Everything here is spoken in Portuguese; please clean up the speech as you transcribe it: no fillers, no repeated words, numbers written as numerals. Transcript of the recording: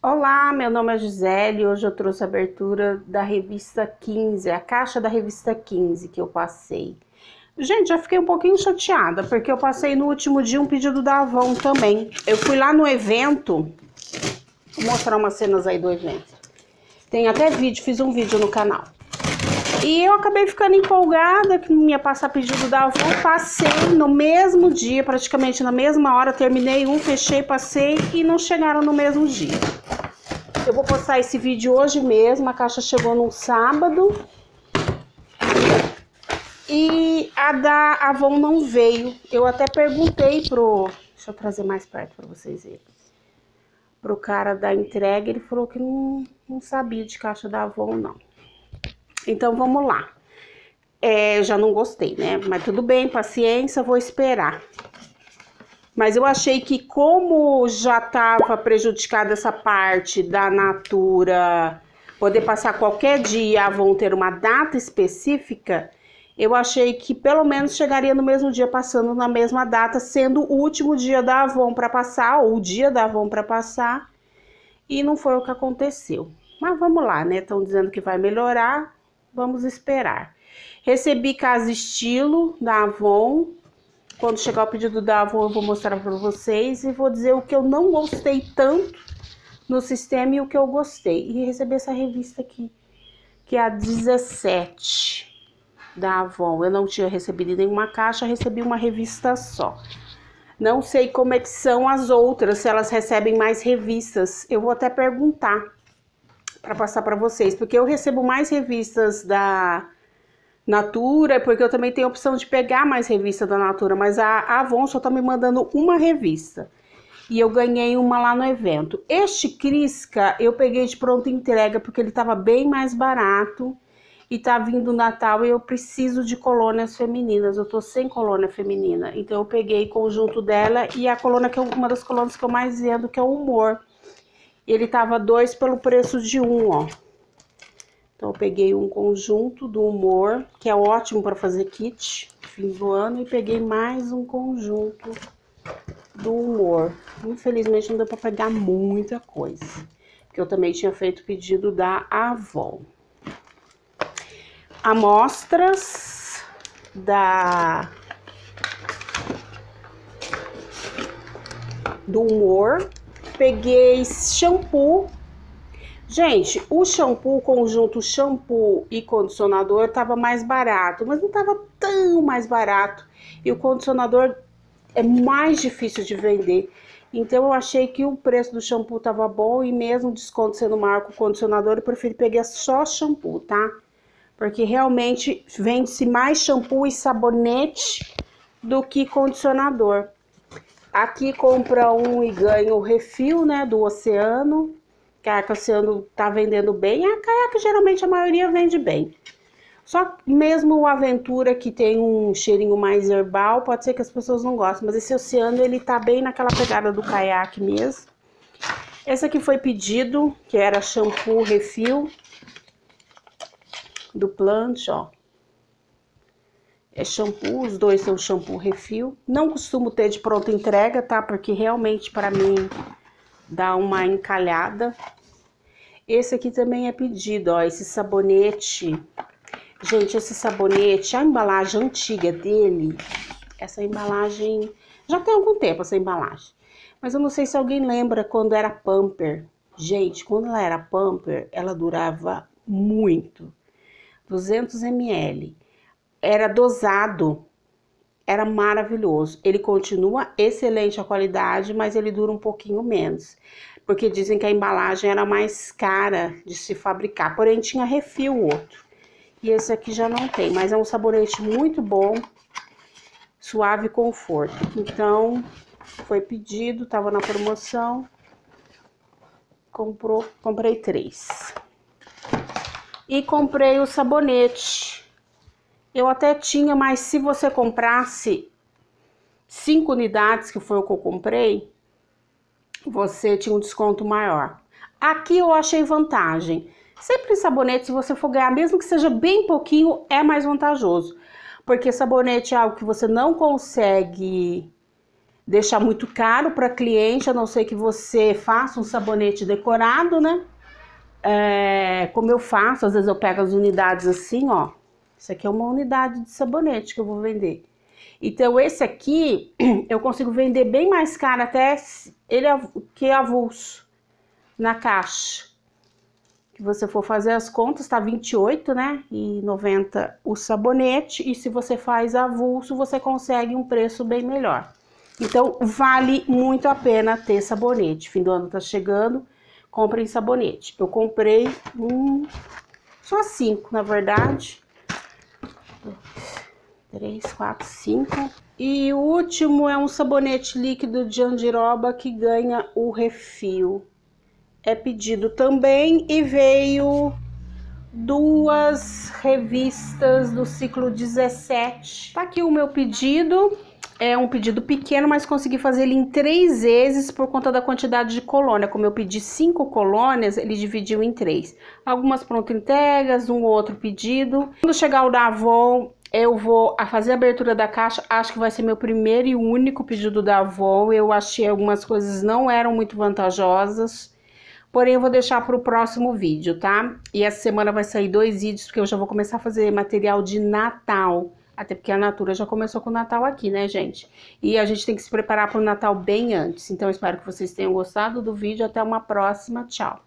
Olá, meu nome é Gisele e hoje eu trouxe a abertura da revista 15, a caixa da revista 15 que eu passei. Gente, já fiquei um pouquinho chateada, porque eu passei no último dia um pedido da Avon também. Eu fui lá no evento, vou mostrar umas cenas aí do evento. Tem até vídeo, fiz um vídeo no canal. E eu acabei ficando empolgada, que não ia passar pedido da Avon, passei no mesmo dia, praticamente na mesma hora, terminei um, fechei, passei e não chegaram no mesmo dia. Eu vou postar esse vídeo hoje mesmo, a caixa chegou no sábado. E a da Avon não veio. Eu até perguntei pro... Deixa eu trazer mais perto pra vocês verem. Pro cara da entrega, ele falou que não sabia de caixa da Avon, não. Então, vamos lá. Eu já não gostei, né? Mas tudo bem, paciência, vou esperar. Mas eu achei que como já estava prejudicada essa parte da Natura poder passar qualquer dia, a Avon ter uma data específica, eu achei que pelo menos chegaria no mesmo dia, passando na mesma data, sendo o último dia da Avon para passar, ou o dia da Avon para passar, e não foi o que aconteceu. Mas vamos lá, né? Estão dizendo que vai melhorar, vamos esperar. Recebi Casa Estilo da Avon. Quando chegar o pedido da Avon, eu vou mostrar para vocês e vou dizer o que eu não gostei tanto no sistema e o que eu gostei. E recebi essa revista aqui, que é a 17 da Avon. Eu não tinha recebido nenhuma caixa, recebi uma revista só. Não sei como é que são as outras, se elas recebem mais revistas. Eu vou até perguntar para passar para vocês, porque eu recebo mais revistas da Natura, porque eu também tenho a opção de pegar mais revista da Natura, mas a Avon só tá me mandando uma revista. E eu ganhei uma lá no evento. Este Crisca eu peguei de pronta entrega, porque ele tava bem mais barato. E tá vindo o Natal e eu preciso de colônias femininas. Eu tô sem colônia feminina. Então eu peguei o conjunto dela e a colônia, que é uma das colônias que eu mais vendo, que é o Humor. Ele tava 2 pelo preço de 1, ó. Então, eu peguei um conjunto do Humor, que é ótimo para fazer kit, fim do ano, e peguei mais um conjunto do Humor. Infelizmente, não deu para pegar muita coisa, porque eu também tinha feito pedido da Avon. Amostras do Humor. Peguei shampoo. Gente, o shampoo, conjunto shampoo e condicionador tava mais barato, mas não tava tão mais barato. E o condicionador é mais difícil de vender. Então eu achei que o preço do shampoo tava bom e mesmo o desconto sendo maior que o condicionador, eu preferi pegar só shampoo, tá? Porque realmente vende-se mais shampoo e sabonete do que condicionador. Aqui compra um e ganha o refil, né, do Oceano. Que o Oceano tá vendendo bem, a Caiaque geralmente a maioria vende bem. Só mesmo o Aventura, que tem um cheirinho mais herbal, pode ser que as pessoas não gostem, mas esse Oceano ele tá bem naquela pegada do Caiaque mesmo. Esse aqui foi pedido, que era shampoo refil do Plant, ó. É shampoo, os dois são shampoo refil. Não costumo ter de pronta entrega, tá? Porque realmente para mim dá uma encalhada. Esse aqui também é pedido, ó, esse sabonete. Gente, esse sabonete, a embalagem antiga dele, essa embalagem, já tem algum tempo essa embalagem. Mas eu não sei se alguém lembra quando era Pamper. Gente, quando ela era Pamper, ela durava muito. 200 ml. Era dosado. Era maravilhoso. Ele continua excelente a qualidade, mas ele dura um pouquinho menos. Porque dizem que a embalagem era mais cara de se fabricar. Porém, tinha refil o outro. E esse aqui já não tem. Mas é um sabonete muito bom. Suave conforto. Então, foi pedido, tava na promoção. Comprei 3. E comprei o sabonete. Eu até tinha, mas se você comprasse 5 unidades, que foi o que eu comprei, você tinha um desconto maior. Aqui eu achei vantagem. Sempre sabonete, se você for ganhar, mesmo que seja bem pouquinho, é mais vantajoso. Porque sabonete é algo que você não consegue deixar muito caro para cliente, a não ser que você faça um sabonete decorado, né? Como eu faço, às vezes eu pego as unidades assim, ó. Isso aqui é uma unidade de sabonete que eu vou vender. Então, esse aqui, eu consigo vender bem mais caro até ele que avulso na caixa. Se você for fazer as contas, tá 28, né? E 90 o sabonete. E se você faz avulso, você consegue um preço bem melhor. Então, vale muito a pena ter sabonete. Fim do ano tá chegando, comprem sabonete. Eu comprei só 5, na verdade. 3, 4, 5. E o último é um sabonete líquido de Andiroba que ganha o refil. É pedido também e veio 2 revistas do ciclo 17. Tá aqui o meu pedido. É um pedido pequeno, mas consegui fazer ele em 3 vezes por conta da quantidade de colônia. Como eu pedi 5 colônias, ele dividiu em 3. Algumas pronto entregas, um ou outro pedido. Quando chegar o da Avon, eu vou fazer a abertura da caixa. Acho que vai ser meu primeiro e único pedido da Avon. Eu achei algumas coisas não eram muito vantajosas. Porém, eu vou deixar para o próximo vídeo, tá? E essa semana vai sair 2 vídeos, porque eu já vou começar a fazer material de Natal. Até porque a Natura já começou com o Natal aqui, né, gente? E a gente tem que se preparar para o Natal bem antes. Então, eu espero que vocês tenham gostado do vídeo. Até uma próxima. Tchau!